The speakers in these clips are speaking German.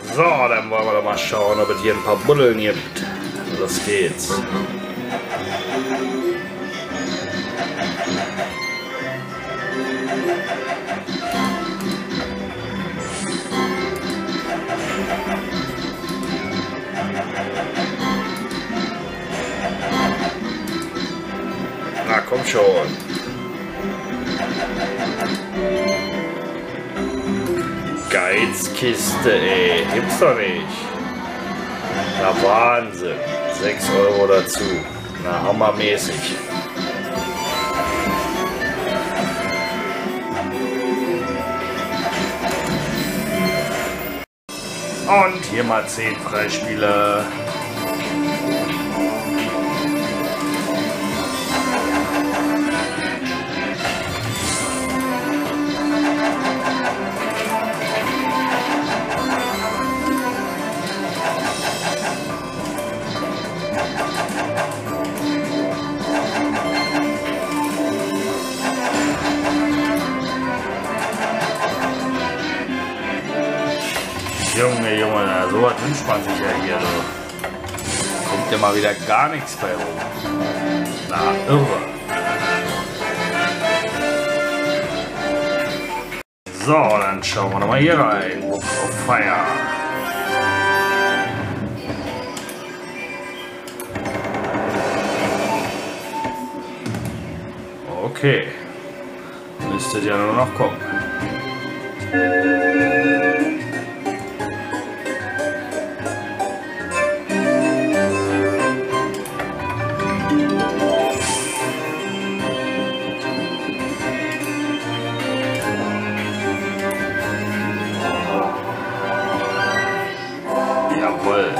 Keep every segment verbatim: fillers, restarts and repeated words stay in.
So, dann wollen wir doch mal schauen, ob es hier ein paar Buddeln gibt. Los geht's. Na komm schon. Geizkiste, ey. Gibt's doch nicht. Na Wahnsinn. sechs Euro dazu. Na hammermäßig. Und hier mal zehn Freispiele. Junge, Junge, na, so was wünscht man sich ja hier. So. Kommt ja mal wieder gar nichts bei rum. Na, irre. So, dann schauen wir noch mal hier rein. Book of Fire. Okay. Müsste ja nur noch kommen. Jawohl.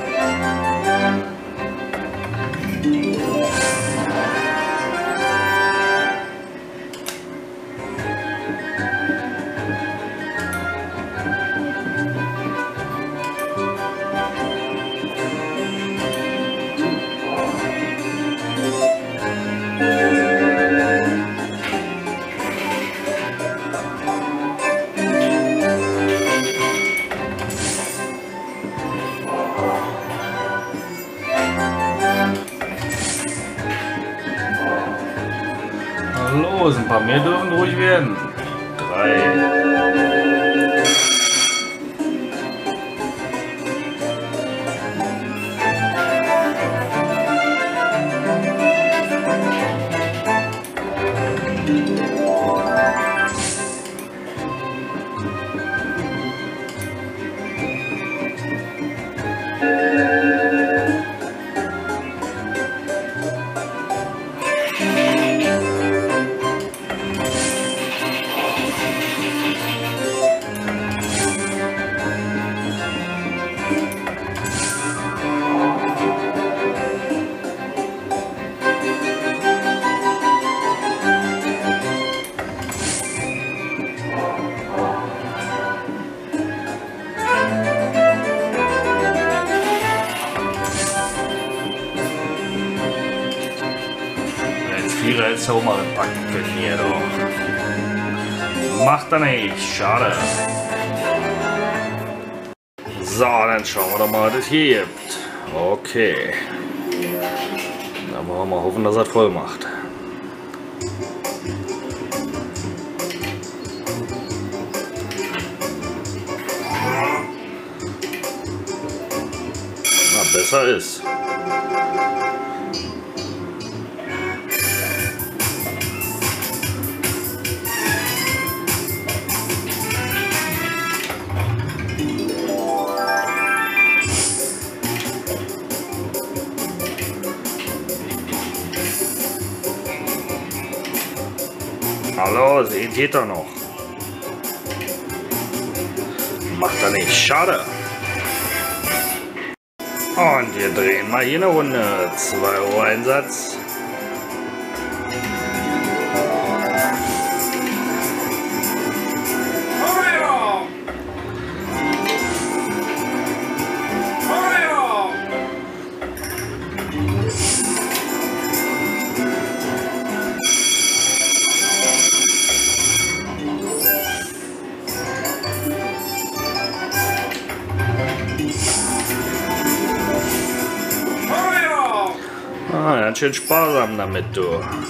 Los, ein paar mehr dürfen ruhig werden. Drei. Vierer hätte auch mal packen können hier doch. Macht er nicht, schade. So, dann schauen wir doch mal, was es hier gibt. Okay. Dann wollen wir mal hoffen, dass er voll macht. Na, besser ist. Hallo, sehen geht doch noch. Macht er nicht, schade. Und wir drehen mal hier eine Runde. zwei Euro Einsatz. Ah, ganz schön sparsam damit, du.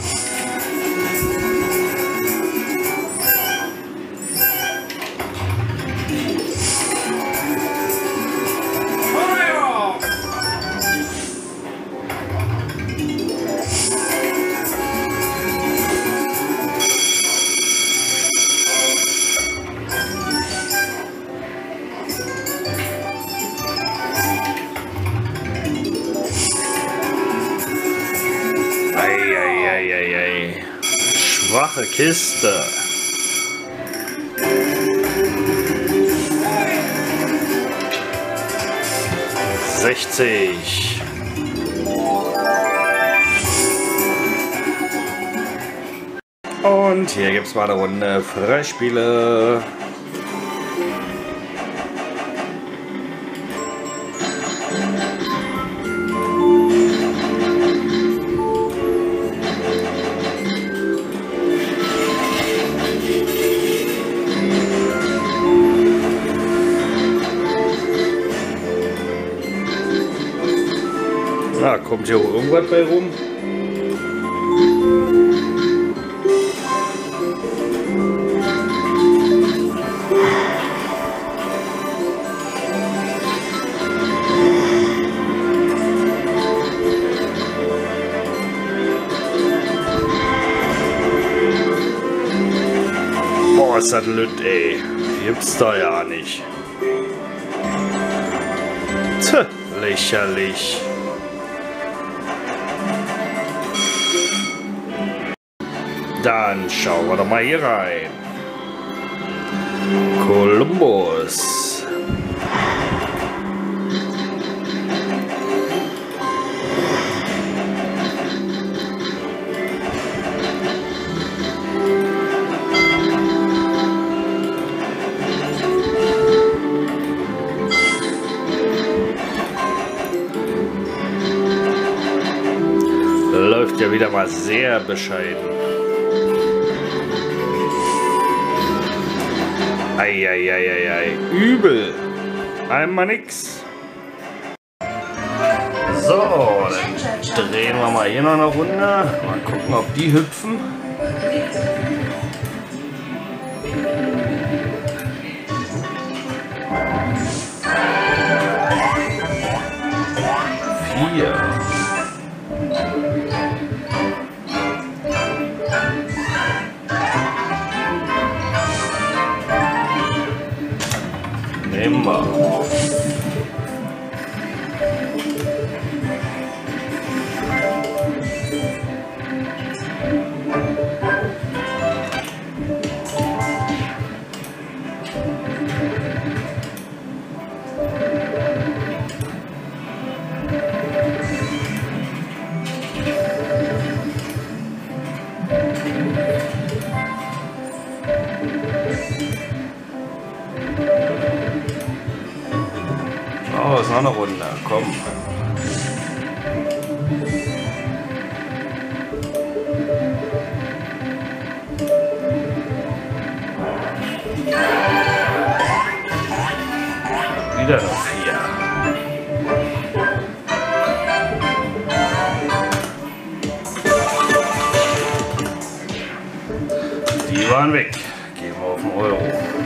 Eieieiei. Schwache Kiste. sechzig. Und hier gibt es mal eine Runde Freispiele. Na, kommt hier auch irgendwas bei rum? Boah, ist das lütt, ey. Gibt's da ja nicht. Tch, lächerlich. Dann schauen wir doch mal hier rein. Columbus. Läuft ja wieder mal sehr bescheiden. Eieieiei, übel. Einmal nix. So, dann drehen wir mal hier noch eine Runde. Mal gucken, ob die hüpfen. Vier. Nehmen wir. Oh, ist noch eine Runde. Komm. Wieder noch vier. Die waren weg. Gehen wir auf den Euro.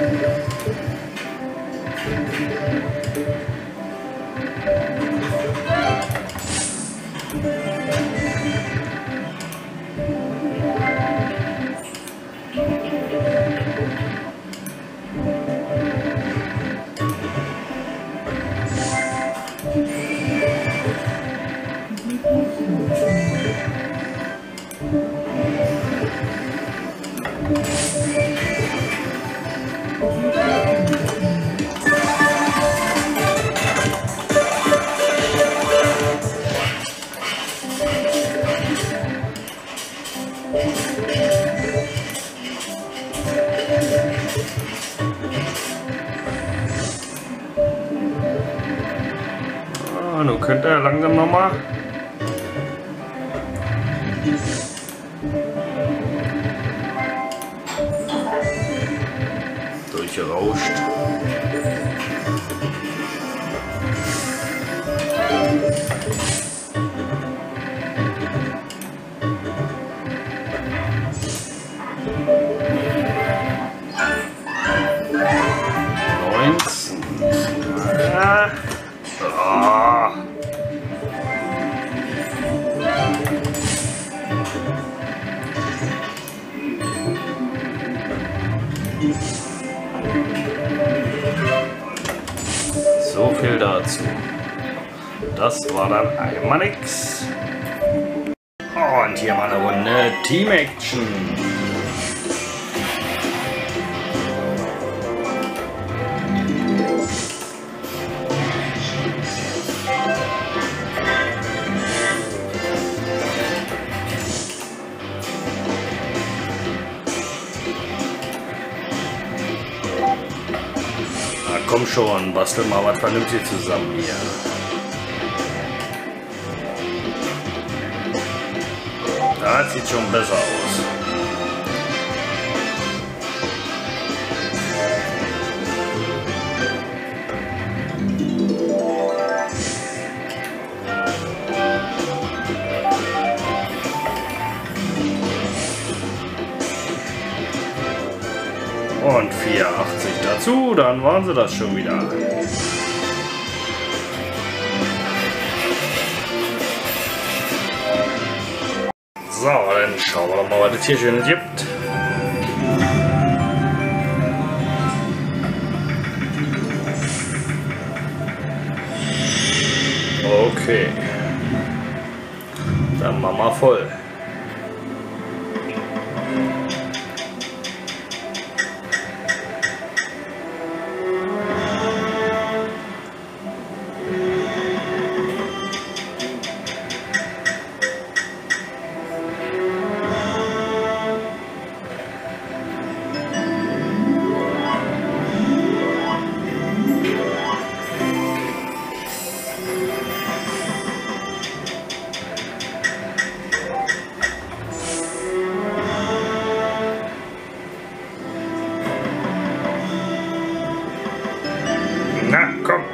Ah, nun könnte er langsam nochmal. Durchgerauscht. So viel dazu. Das war dann einmal nix. Und hier mal eine Runde Team Action. Na komm schon, bastel mal was vernünftig zusammen hier. Das sieht schon besser aus. Und vierundachtzig dazu, dann waren sie das schon wieder. So, dann schauen wir doch mal, was es hier Schönes gibt. Okay. Dann machen wir voll. Na, komm.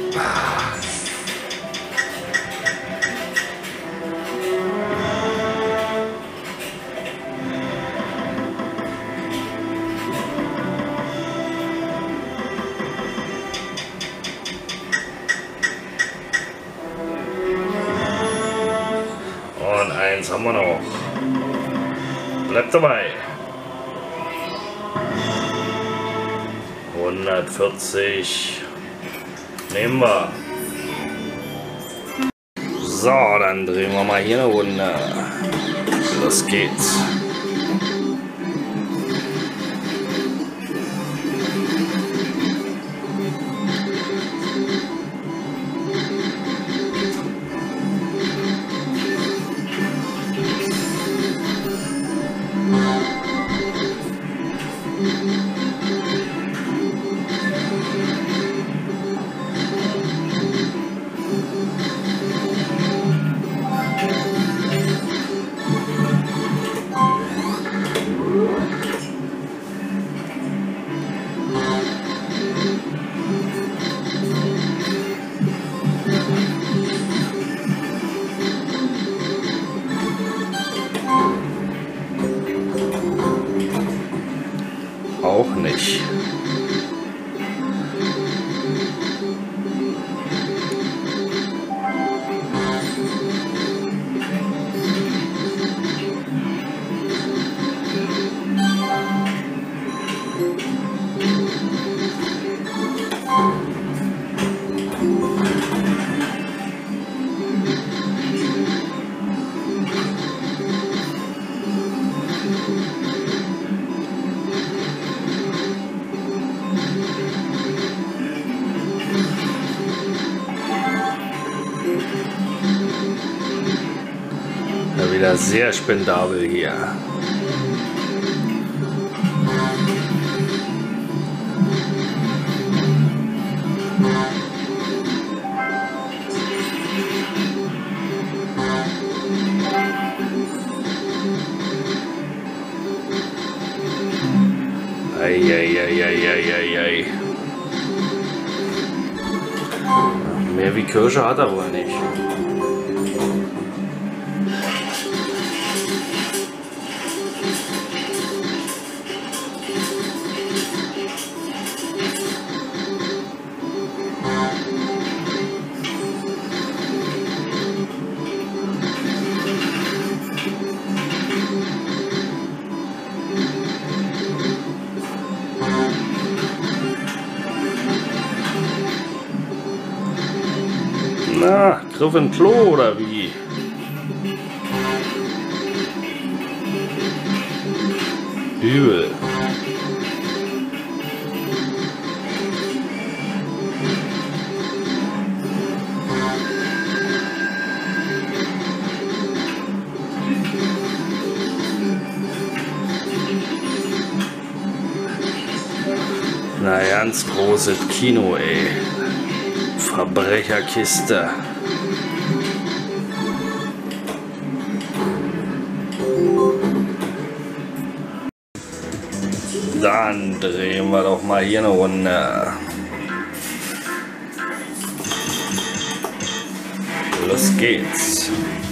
Und eins haben wir noch. Bleibt dabei. hundertvierzig. Nehmen wir. So, dann drehen wir mal hier eine Runde. Los geht's. Auch nicht. Ja, wieder sehr spendabel hier. Eieieiei. Mehr wie Kirsche hat er wohl nicht. Na, Griff in Klo oder wie? Übel. Na, ganz großes Kino, ey. Verbrecherkiste. Dann drehen wir doch mal hier eine Runde. Los geht's.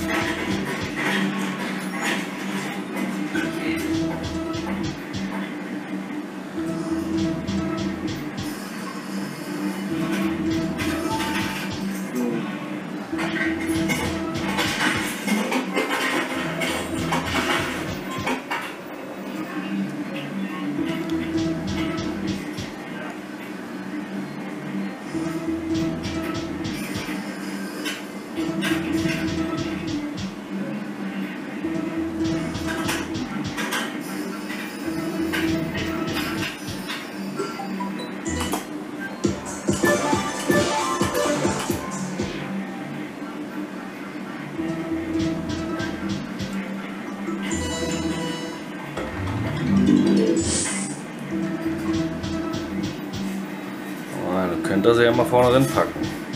Könnt ihr sie ja mal vorne drin packen.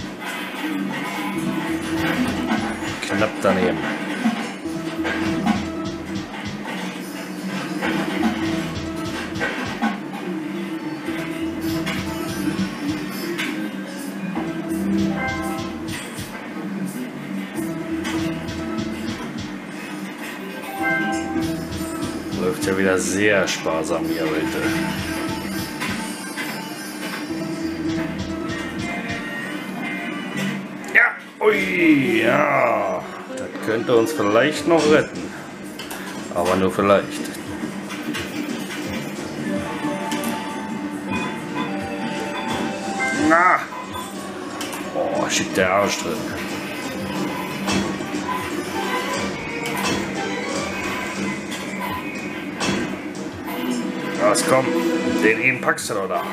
Knapp daneben. Läuft ja wieder sehr sparsam hier heute. Ui, ja, das könnte uns vielleicht noch retten, aber nur vielleicht. Na, oh, schickt der Arsch drin. Was kommt? Den ihn packst du doch da.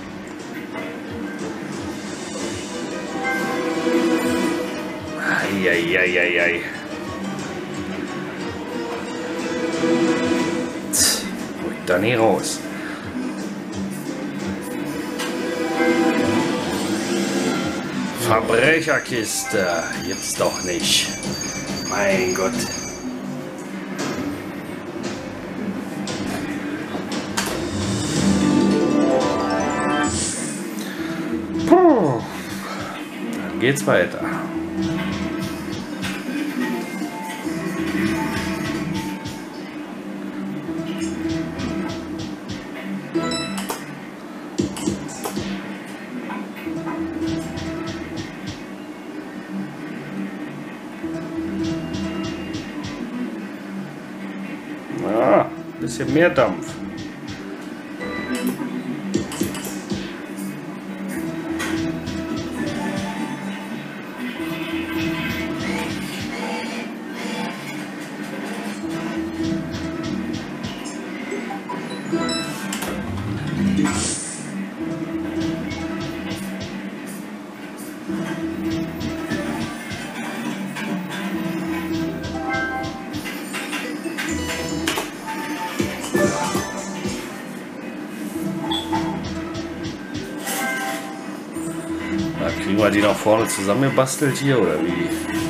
Eieieiei. Rückt da nie raus. Verbrecherkiste. Jetzt doch nicht. Mein Gott. Puh. Dann geht's weiter. Ah, bisschen mehr Dampf. Kriegen wir die nach vorne zusammengebastelt hier oder wie?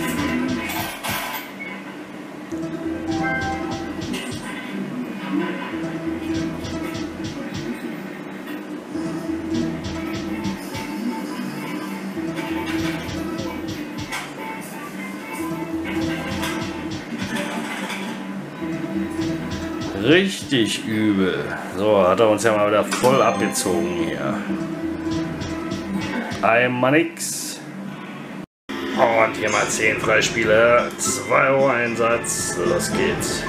Richtig übel. So, hat er uns ja mal wieder voll abgezogen hier. Einmal nix. Und hier mal zehn Freispiele. zwei Euro Einsatz. Los geht's.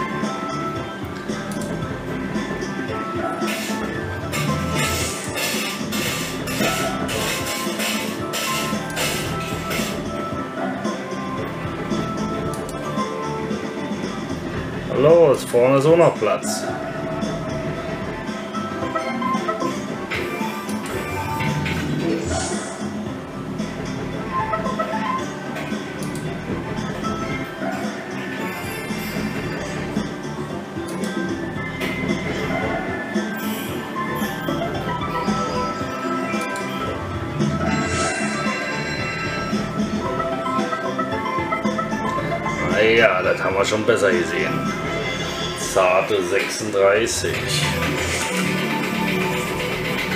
los, vorne ist auch noch Platz. Ja, das haben wir schon besser gesehen. Zarte sechsunddreißig.